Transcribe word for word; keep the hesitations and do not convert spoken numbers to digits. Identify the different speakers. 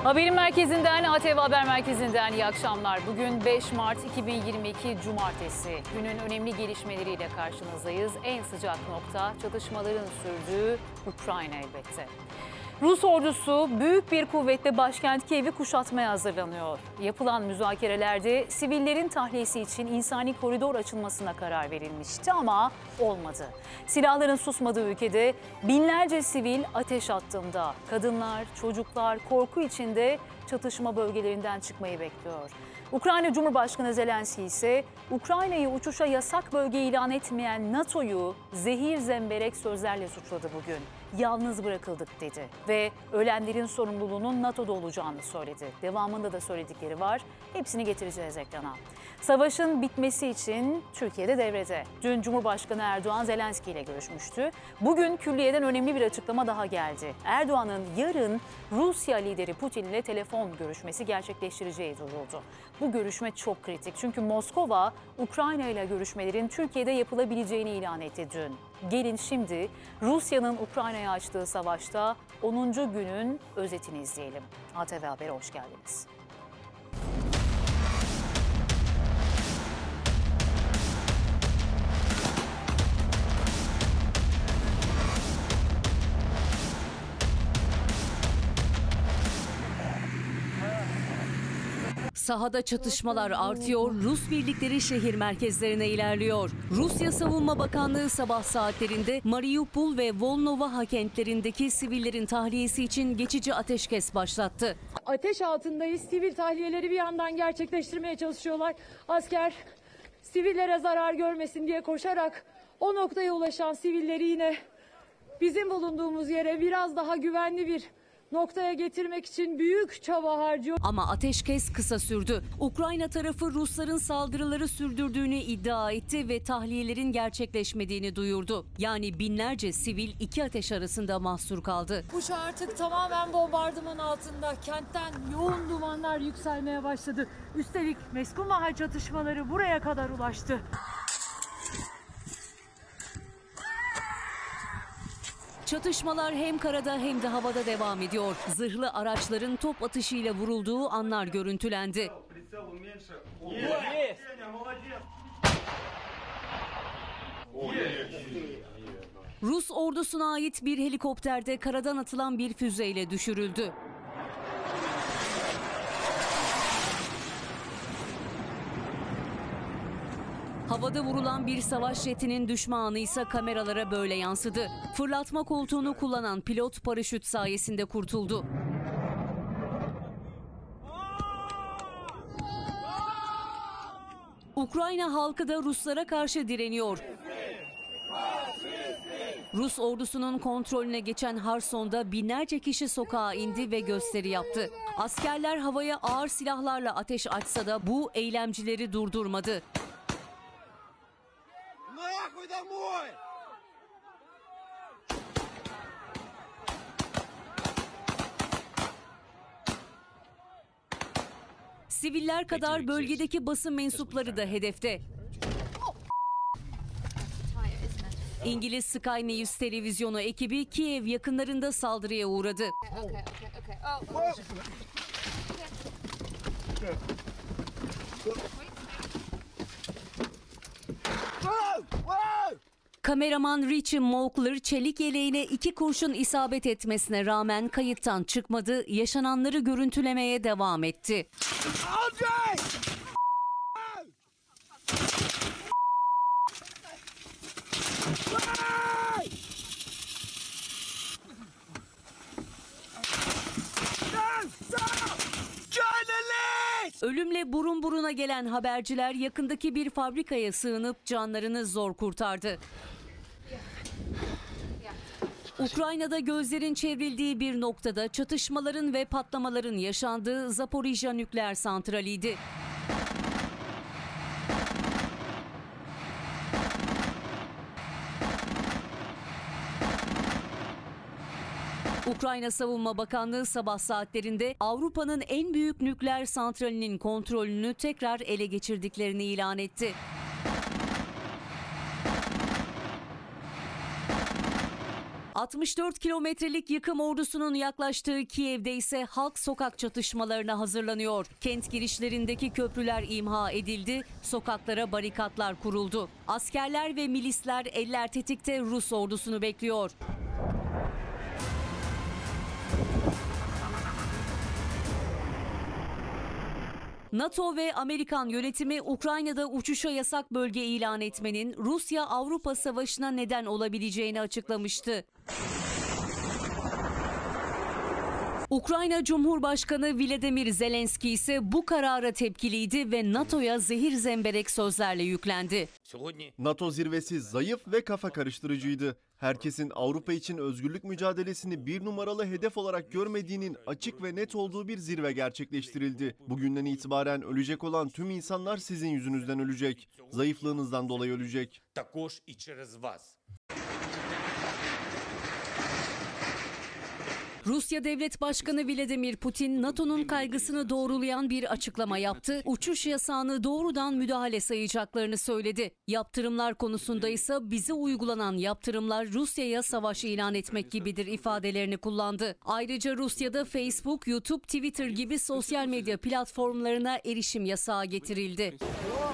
Speaker 1: Haberin merkezinden, A T V Haber Merkezi'nden iyi akşamlar. Bugün beş Mart iki bin yirmi iki Cumartesi. Günün önemli gelişmeleriyle karşınızdayız. En sıcak nokta çatışmaların sürdüğü Ukrayna elbette. Rus ordusu büyük bir kuvvetle başkent Kiev'i kuşatmaya hazırlanıyor. Yapılan müzakerelerde sivillerin tahliyesi için insani koridor açılmasına karar verilmişti ama olmadı. Silahların susmadığı ülkede binlerce sivil ateş hattında. Kadınlar, çocuklar korku içinde çatışma bölgelerinden çıkmayı bekliyor. Ukrayna Cumhurbaşkanı Zelenski ise Ukrayna'yı uçuşa yasak bölge ilan etmeyen NATO'yu zehir zemberek sözlerle suçladı bugün. Yalnız bırakıldık dedi ve ölenlerin sorumluluğunun NATO'da olacağını söyledi. Devamında da söyledikleri var. Hepsini getireceğiz ekrana. Savaşın bitmesi için Türkiye'de devrede. Dün Cumhurbaşkanı Erdoğan Zelenski ile görüşmüştü. Bugün külliyeden önemli bir açıklama daha geldi. Erdoğan'ın yarın Rusya lideri Putin ile telefon görüşmesi gerçekleştireceği duyuruldu. Bu görüşme çok kritik çünkü Moskova Ukrayna ile görüşmelerin Türkiye'de yapılabileceğini ilan etti dün. Gelin şimdi Rusya'nın Ukrayna'ya açtığı savaşta onuncu günün özetini izleyelim. A T V Haber'e hoş geldiniz.
Speaker 2: Sahada çatışmalar artıyor, Rus birlikleri şehir merkezlerine ilerliyor. Rusya Savunma Bakanlığı sabah saatlerinde Mariupol ve Volnova kentlerindeki sivillerin tahliyesi için geçici ateşkes başlattı.
Speaker 3: Ateş altındayız, sivil tahliyeleri bir yandan gerçekleştirmeye çalışıyorlar. Asker sivillere zarar görmesin diye koşarak o noktaya ulaşan sivilleri yine bizim bulunduğumuz yere biraz daha güvenli bir noktaya getirmek için büyük çaba harcıyor.
Speaker 2: Ama ateşkes kısa sürdü. Ukrayna tarafı Rusların saldırıları sürdürdüğünü iddia etti ve tahliyelerin gerçekleşmediğini duyurdu. Yani binlerce sivil iki ateş arasında mahsur kaldı.
Speaker 3: Kuş artık tamamen bombardıman altında. Kentten yoğun dumanlar yükselmeye başladı. Üstelik Meskumahal çatışmaları buraya kadar ulaştı.
Speaker 2: Çatışmalar hem karada hem de havada devam ediyor. Zırhlı araçların top atışıyla vurulduğu anlar görüntülendi. Rus ordusuna ait bir helikopterde karadan atılan bir füzeyle düşürüldü. Havada vurulan bir savaş jetinin düşme anı ise kameralara böyle yansıdı. Fırlatma koltuğunu kullanan pilot paraşüt sayesinde kurtuldu. Ukrayna halkı da Ruslara karşı direniyor. Rus ordusunun kontrolüne geçen Harson'da binlerce kişi sokağa indi ve gösteri yaptı. Askerler havaya ağır silahlarla ateş açsa da bu eylemcileri durdurmadı. Siviller kadar bölgedeki basın mensupları da hedefte. İngiliz Sky News televizyonu ekibi Kiev yakınlarında saldırıya uğradı. Kameraman Richie Moakler çelik yeleğine iki kurşun isabet etmesine rağmen kayıttan çıkmadı, yaşananları görüntülemeye devam etti. Ölümle burun buruna gelen haberciler yakındaki bir fabrikaya sığınıp canlarını zor kurtardı. Ukrayna'da gözlerin çevrildiği bir noktada çatışmaların ve patlamaların yaşandığı Zaporijya nükleer santraliydi. Ukrayna Savunma Bakanlığı sabah saatlerinde Avrupa'nın en büyük nükleer santralinin kontrolünü tekrar ele geçirdiklerini ilan etti. altmış dört kilometrelik yıkım ordusunun yaklaştığı Kiev'de ise halk sokak çatışmalarına hazırlanıyor. Kent girişlerindeki köprüler imha edildi, sokaklara barikatlar kuruldu. Askerler ve milisler eller tetikte Rus ordusunu bekliyor. NATO ve Amerikan yönetimi Ukrayna'da uçuşa yasak bölge ilan etmenin Rusya-Avrupa savaşına neden olabileceğini açıklamıştı. Ukrayna Cumhurbaşkanı Volodymyr Zelenski ise bu karara tepkiliydi ve NATO'ya zehir zemberek sözlerle yüklendi.
Speaker 4: NATO zirvesi zayıf ve kafa karıştırıcıydı. Herkesin Avrupa için özgürlük mücadelesini bir numaralı hedef olarak görmediğinin açık ve net olduğu bir zirve gerçekleştirildi. Bugünden itibaren ölecek olan tüm insanlar sizin yüzünüzden ölecek. Zayıflığınızdan dolayı ölecek.
Speaker 2: Rusya Devlet Başkanı Vladimir Putin, NATO'nun kaygısını doğrulayan bir açıklama yaptı. Uçuş yasağını doğrudan müdahale sayacaklarını söyledi. Yaptırımlar konusunda ise bize uygulanan yaptırımlar Rusya'ya savaş ilan etmek gibidir ifadelerini kullandı. Ayrıca Rusya'da Facebook, YouTube, Twitter gibi sosyal medya platformlarına erişim yasağı getirildi.